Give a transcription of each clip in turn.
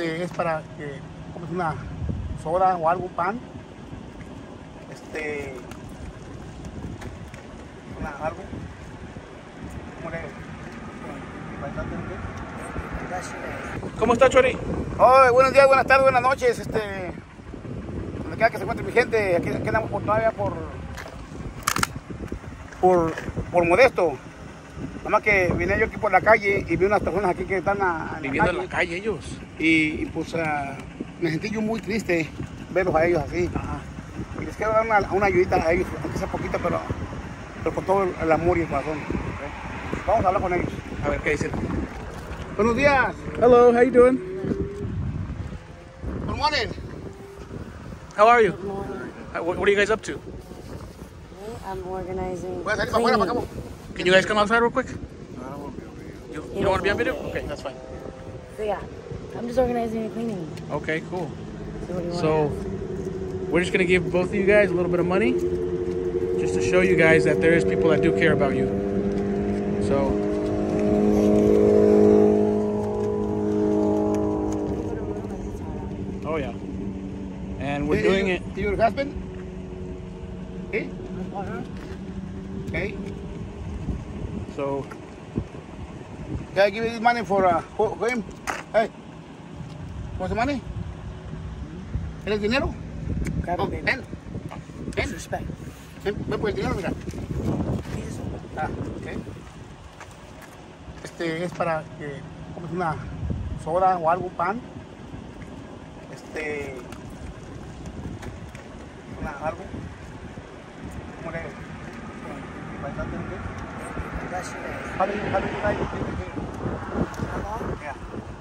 Es para que comes una soda o algo, pan. Algo. ¿Cómo está, Chori? Oh, buenos días, buenas tardes, buenas noches. Donde quiera que se encuentre mi gente, aquí andamos todavía por Modesto. Nada más que vine yo aquí por la calle y vi unas personas aquí que están viviendo en la calle ellos. Y pues me sentí yo muy triste verlos a ellos así. Ajá. Y les quiero dar una ayudita a ellos, aunque sea poquita, pero con todo el amor y el corazón. ¿Okay? Vamos a hablar con ellos. A ver qué dicen. Buenos días. Hello, how you doing? Good morning. How are you? Good morning. What are you guys up to? I'm organizing. Voy a salir para afuera, para acá. Can you guys come outside real quick? You don't want to be on video? Okay, that's fine. So yeah, I'm just organizing and cleaning. Okay, cool. So what do you So want? we're just gonna give both of you guys a little bit of money, just to show you guys that there is people that do care about you. So. Oh yeah. And we're doing it. Your husband? Okay. Okay. So. Can I give you this money for him? Hey. What's the money? ¿El dinero? Grab Oh, it, baby. ven. Ven. Disrespect. Ven por el dinero, mira. Ok. Es para que comes una soda o algo, pan. Algo. ¿Cómo le digo? Bless your days. How do you like it? How long? Yeah.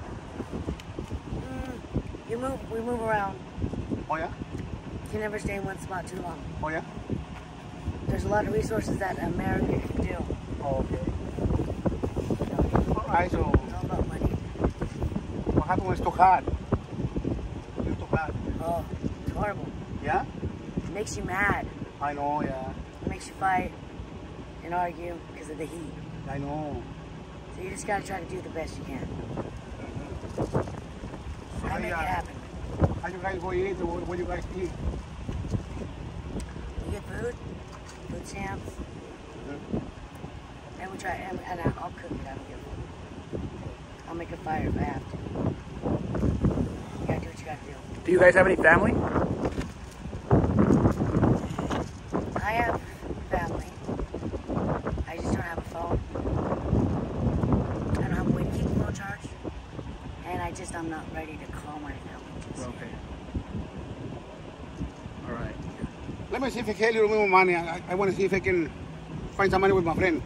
We move around. Oh yeah? You can never stay in one spot too long. Oh yeah? There's a lot of resources that America can do. Oh, okay. Alright, so It's all about money. what happened when it's too hard? It's too hard. Oh, it's horrible. Yeah? It makes you mad. I know, yeah. It makes you fight and argue because of the heat. I know. So you just gotta try to do the best you can. So I make it happen. How you guys go eat? What you guys eat? We get food stamps, and we try, and I'll cook it. I don't give a fuck. I'll make a fire if I have to. You gotta do what you gotta do. Do you guys have any family? I have family. I just don't have a phone. I don't have a way to keep the phone charged. And I'm not ready to call my family just yet. Okay. All right. Let me see if I can get a little more money. I want to see if I can find some money with my friend.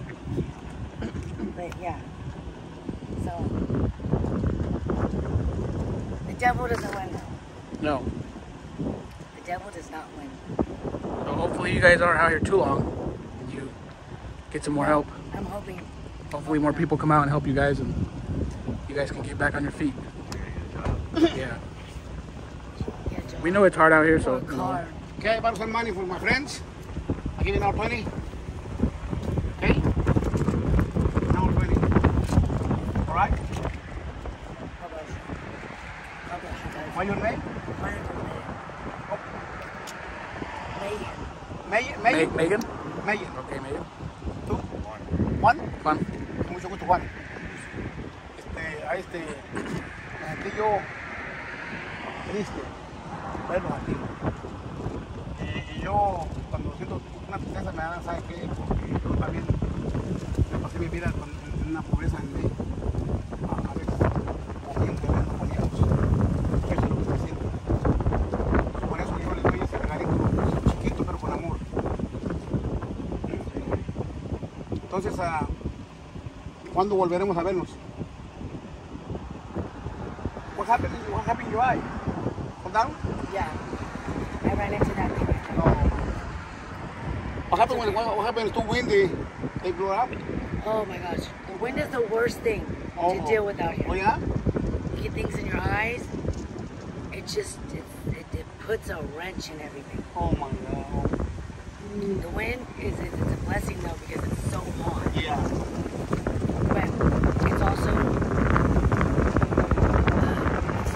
But yeah. So the devil doesn't win though. No. The devil does not win. So hopefully you guys aren't out here too long. And you get some more help. I'm hoping. Hopefully more people come out and help you guys, and you guys can get back on your feet. Yeah. We know it's hard out here, so. Work hard. Okay, I borrow some money for my friends. I give you now 20. Okay? Now 20. All right? How about you? How about you guys? What's your name? Megan. Megan? Megan. Okay, Megan. ¿Tú? Juan. Juan. Mucho gusto, Juan. Me sentí yo triste verlos aquí. Y yo, cuando siento una tristeza, me da, ¿sabes qué? Porque yo también me pasé mi vida en una pobreza en mí. A veces comiendo, no poníamos. Eso es lo que estoy haciendo. Por eso yo le doy ese regalito chiquito, pero con amor. Entonces, ¿cuándo volveremos a vernos? What happened in your eye? Fall down? Yeah. I ran into that thing. No. What happened when it's too windy? They blew it up? Oh my gosh. The wind is the worst thing to deal with out here. Oh yeah? You get things in your eyes. It just, it puts a wrench in everything. Oh my God. The wind it's a blessing though because it's so hot. Yeah. But it's also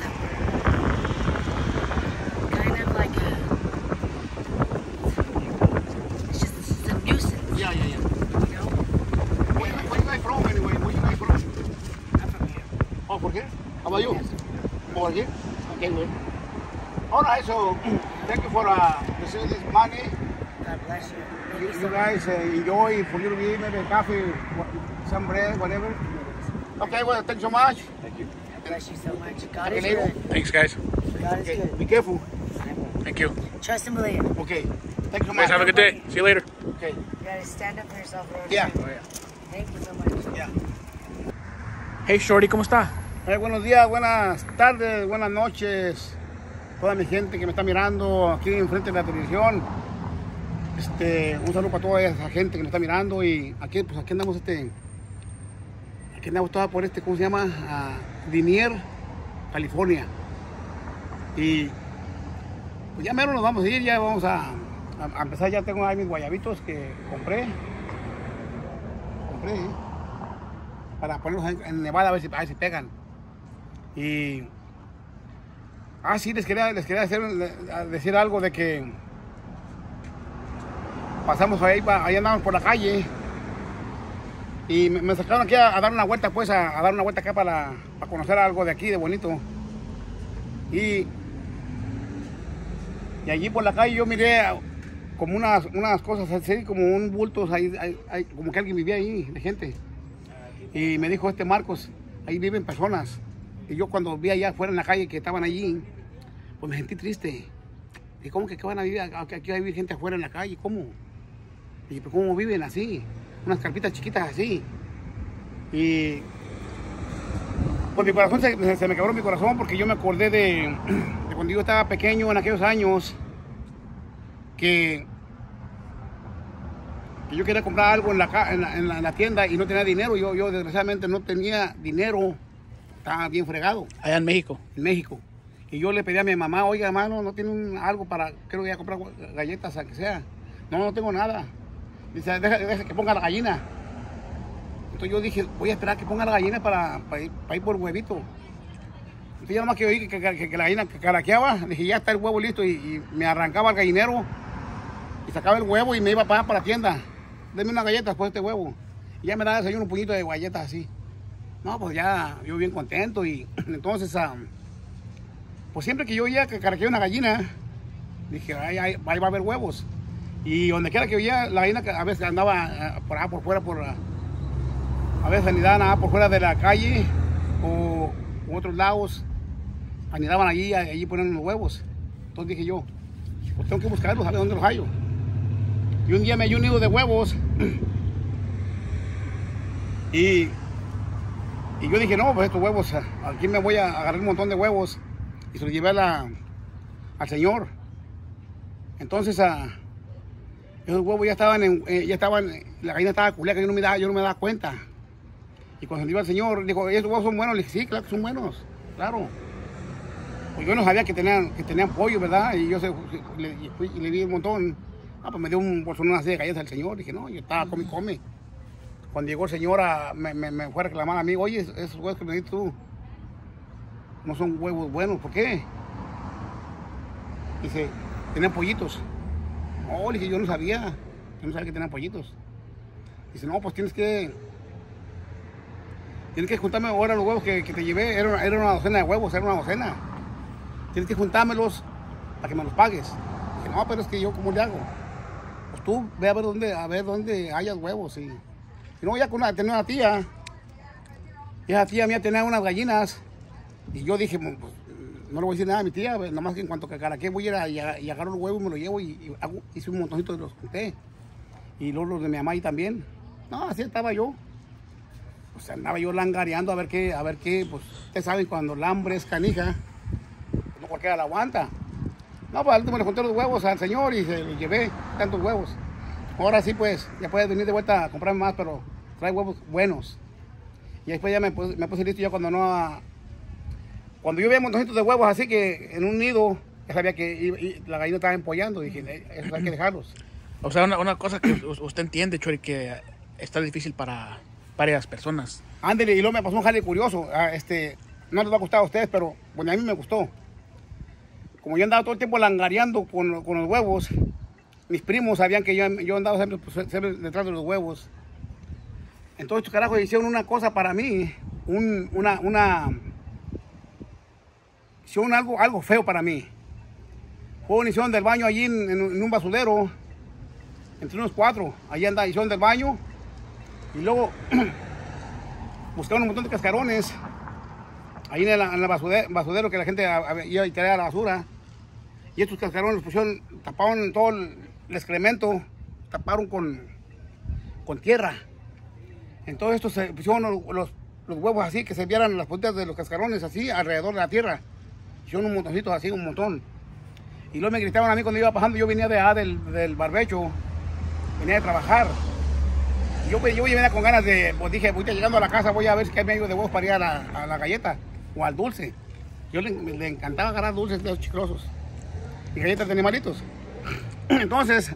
Oh, ¿por qué? How about you? Over here? Okay, good. All right, so thank you for receiving this money. God bless you. You guys enjoy for a little bit, maybe coffee, some bread, whatever. Okay, well, thank you so much. God bless you so much. God is Okay, good. Thanks, guys. God is Okay, good. be careful. Thank you. Trust and believe. Okay, thank you so Guys, much. have a good day. See you later. Okay, You gotta stand up for yourself. Lord. yeah, Thank you so much. yeah. Hey, Shorty, ¿cómo está? Buenos días, buenas tardes, buenas noches. Toda mi gente que me está mirando aquí enfrente de la televisión. Un saludo para toda esa gente que me está mirando. Y aquí, pues aquí andamos, aquí andamos toda por ¿cómo se llama? Dinier, California. Y pues ya mero nos vamos a ir, ya vamos a empezar. Ya tengo ahí mis guayabitos que compré. Para ponerlos en Nevada a ver si pegan. Y sí, les quería decir algo de que pasamos ahí andamos por la calle y me sacaron aquí a dar una vuelta, pues a dar una vuelta acá para conocer algo de aquí de bonito. Y allí por la calle yo miré como unas cosas así, como un bulto, como que alguien vivía ahí, de gente. Y me dijo Marcos, ahí viven personas. Y yo cuando vi allá afuera en la calle que estaban allí, pues me sentí triste. Y ¿cómo que van a vivir? Aquí va a vivir gente afuera en la calle, ¿cómo? Y pues ¿cómo viven así? Unas carpitas chiquitas así. Y pues mi corazón se me quebró mi corazón porque yo me acordé de cuando yo estaba pequeño en aquellos años que yo quería comprar algo en la tienda y no tenía dinero. Yo desgraciadamente no tenía dinero. Estaba bien fregado. Allá en México. En México. Y yo le pedí a mi mamá, oiga, hermano, ¿no tiene algo para, creo que voy a comprar galletas, a que sea? No tengo nada. Dice, deja que ponga la gallina. Entonces yo dije, voy a esperar que ponga la gallina para ir por huevito. Entonces ya nomás que oí que la gallina caraqueaba, dije, ya está el huevo listo. Y me arrancaba el gallinero y sacaba el huevo y me iba para la tienda. Deme una galleta después de este huevo. Y ya me daba el señor un puñito de galletas así. No, pues ya, yo bien contento. Y entonces, pues siempre que yo oía que caraqueaba una gallina, dije, ahí va a haber huevos. Y donde quiera que oía, la gallina a veces andaba por fuera, a veces anidaban por fuera de la calle o otros lados, anidaban allí ponían los huevos. Entonces dije yo, pues tengo que buscarlos, a ver dónde los hallo. Y un día me hallé un nido de huevos y yo dije, no, pues estos huevos, aquí me voy a agarrar un montón de huevos. Y se los llevé al señor. Entonces, esos huevos ya estaban, la gallina estaba culiaca, yo no me daba cuenta. Y cuando se los llevé al señor, dijo, ¿esos huevos son buenos? Le dije, sí, claro que son buenos, claro. Pues yo no sabía que tenían pollo, ¿verdad? Y yo le di un montón. Pues me dio un bolsón así de galletas al señor. Dije, no, yo estaba come. Cuando llegó el señor, me fue a reclamar a mí, oye, esos huevos que me diste tú no son huevos buenos, ¿por qué? Dice, tenían pollitos. No, le dije, yo no sabía que tenían pollitos. Dice, no, pues tienes que juntarme ahora los huevos que te llevé. Era una docena de huevos, era una docena. Tienes que juntármelos para que me los pagues. Dije, no, pero es que yo, ¿cómo le hago? Pues tú ve a ver dónde hayas huevos. Y no, ya tenía una tía. Y esa tía mía tenía unas gallinas. Y yo dije, pues, no le voy a decir nada a mi tía, nomás que en cuanto que caraqué voy a ir y agarro el huevo y me lo llevo hice un montoncito de los junté. Y luego los de mi mamá ahí también. No, así estaba yo. Pues andaba yo langareando a ver qué, pues ustedes saben cuando el hambre es canija, pues no cualquiera la aguanta. No, pues al último le conté los huevos al señor y se los llevé, tantos huevos. Ahora sí, pues, ya puedes venir de vuelta a comprarme más, pero trae huevos buenos. Y después ya me puse listo ya cuando yo veía montoncitos de huevos así que en un nido, ya sabía que la gallina estaba empollando. Dije, eso hay que dejarlos. O sea, una cosa que usted entiende, Chori, que está difícil para varias personas. Ándale, y luego me pasó un jale curioso. No les va a gustar a ustedes, pero bueno, a mí me gustó. Como yo andaba todo el tiempo langareando con los huevos, mis primos sabían que yo andaba siempre detrás de los huevos. Entonces, estos carajos hicieron una cosa para mí, una hicieron algo feo para mí. Hicieron del baño allí en un basurero, entre unos 4. Allí hicieron del baño. Y luego buscaron un montón de cascarones ahí en el basurero que la gente iba a tirar a la basura. Y estos cascarones los pusieron, taparon todo el excremento, taparon con tierra. Entonces estos se pusieron los huevos así, que se vieran las puntas de los cascarones así alrededor de la tierra. Hicieron un montoncito así, un montón. Y luego me gritaban a mí cuando iba pasando. Yo venía del barbecho, venía de trabajar. Yo venía con ganas de, pues dije, voy llegando a la casa, voy a ver si hay medio de huevos para ir a la galleta o al dulce. Yo le encantaba agarrar dulces de los chiclosos y galletas de animalitos. Entonces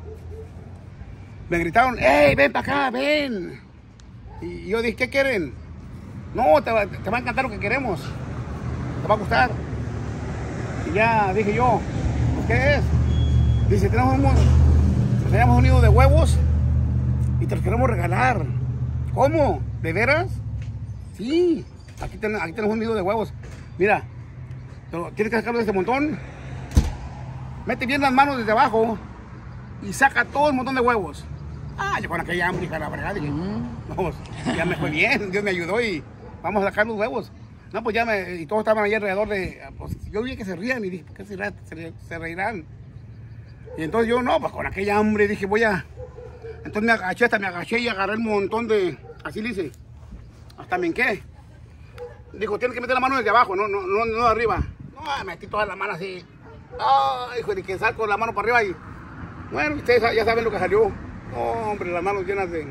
me gritaron, ¡hey, ven para acá, ven! Y yo dije, ¿qué quieren? No, te va a encantar lo que queremos, te va a gustar. Y ya dije yo, pues, ¿qué es? Dice, tenemos un nido de huevos y te los queremos regalar. ¿Cómo? ¿De veras? Sí, aquí tenemos un nido de huevos. Mira, tienes que sacarlo de este montón. Mete bien las manos desde abajo y saca todo el montón de huevos. Ah, yo con aquella hambre, la verdad, dije, vamos, ya me fue bien, Dios me ayudó y vamos a sacar los huevos. No, pues y todos estaban ahí alrededor de, pues yo vi que se rían y dije, ¿qué se reirán? Y entonces yo, no, pues con aquella hambre dije, entonces me agaché y agarré un montón de, así le hice, hasta me hinqué. Dijo, tienes que meter la mano desde abajo, no de arriba. No, metí toda la mano así. Ay, hijo, de que saco la mano para arriba y, bueno, ustedes ya saben lo que salió. Oh, hombre, las manos llenas de,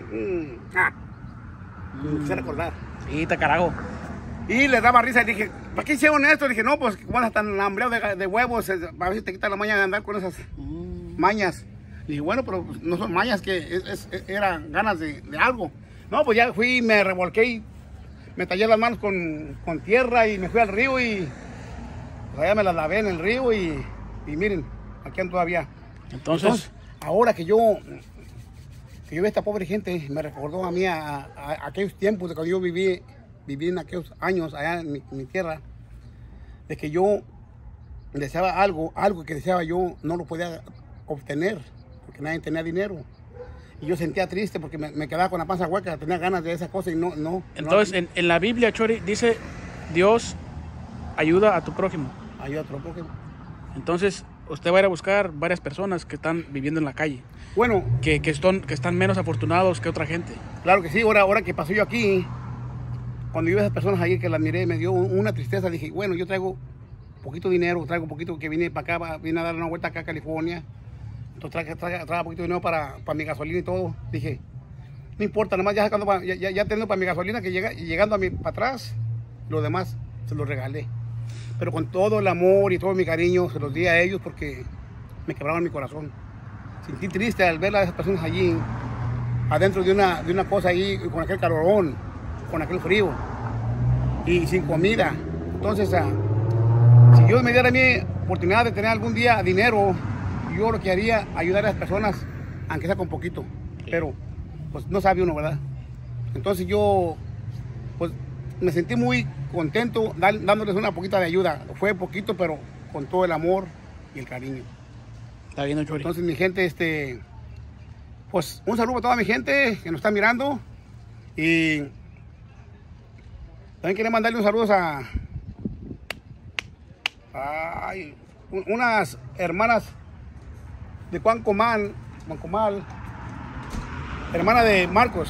me quise recordar. Sí, te carajo. Y les daba risa y dije, ¿para qué hicieron esto? Dije, no, pues como están hambreados de huevos, a ver si te quita la maña de andar con esas mañas. Y dije, bueno, pero no son mañas, que eran ganas de algo. No, pues ya fui, me revolqué y me tallé las manos con tierra y me fui al río y pues allá me las lavé en el río y miren, aquí ando todavía. Entonces, ahora que yo vi a esta pobre gente, me recordó a mí a aquellos tiempos de cuando yo viví en aquellos años allá en mi tierra, de que yo deseaba algo que deseaba yo, no lo podía obtener, porque nadie tenía dinero. Y yo sentía triste porque me quedaba con la panza hueca, tenía ganas de esa cosa y no. Entonces, en la Biblia, Chori, dice, Dios ayuda a tu prójimo. Ayuda a tu prójimo. Entonces, usted va a ir a buscar varias personas que están viviendo en la calle. Bueno. Que están menos afortunados que otra gente. Claro que sí, ahora que pasó yo aquí, cuando yo vi a esas personas ahí que las miré, me dio una tristeza. Dije, bueno, yo traigo poquito dinero, traigo poquito que vine para acá, vine a dar una vuelta acá a California. Entonces traigo poquito dinero para mi gasolina y todo. Dije, no importa, nomás ya teniendo para mi gasolina, que llegando para atrás, lo demás se los regalé. Pero con todo el amor y todo mi cariño se los di a ellos porque me quebraban mi corazón. Sentí triste al ver a esas personas allí, adentro de una cosa ahí, con aquel calorón, con aquel frío y sin comida. Entonces, si Dios me diera a mí oportunidad de tener algún día dinero, yo lo que haría, ayudar a las personas, aunque sea con poquito. Pero, pues no sabe uno, ¿verdad? Entonces yo, pues me sentí muy contento dándoles una poquita de ayuda. Fue poquito, pero con todo el amor y el cariño. Está bien, Chori. Entonces mi gente, pues un saludo a toda mi gente que nos está mirando. Y también quería mandarle un saludo a unas hermanas de Cuancomal, hermana de Marcos.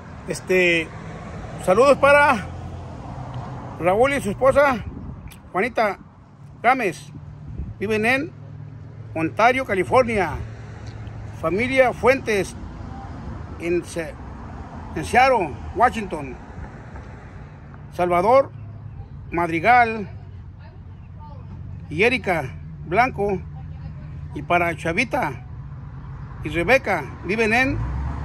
Saludos para Raúl y su esposa Juanita Gámez. Viven en Ontario, California. Familia Fuentes en Seattle, Washington. Salvador Madrigal y Erika Blanco. Y para Chavita y Rebeca, viven en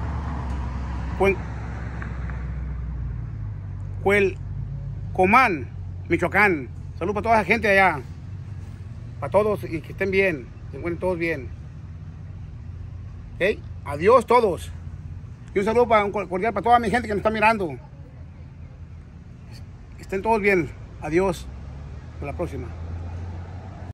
Cuelcomán, Michoacán. Saludos para toda la gente allá. Para todos y que estén bien, se encuentren todos bien. ¿Okay? Adiós todos. Y un saludo cordial para toda mi gente que nos está mirando. Que estén todos bien. Adiós. Hasta la próxima.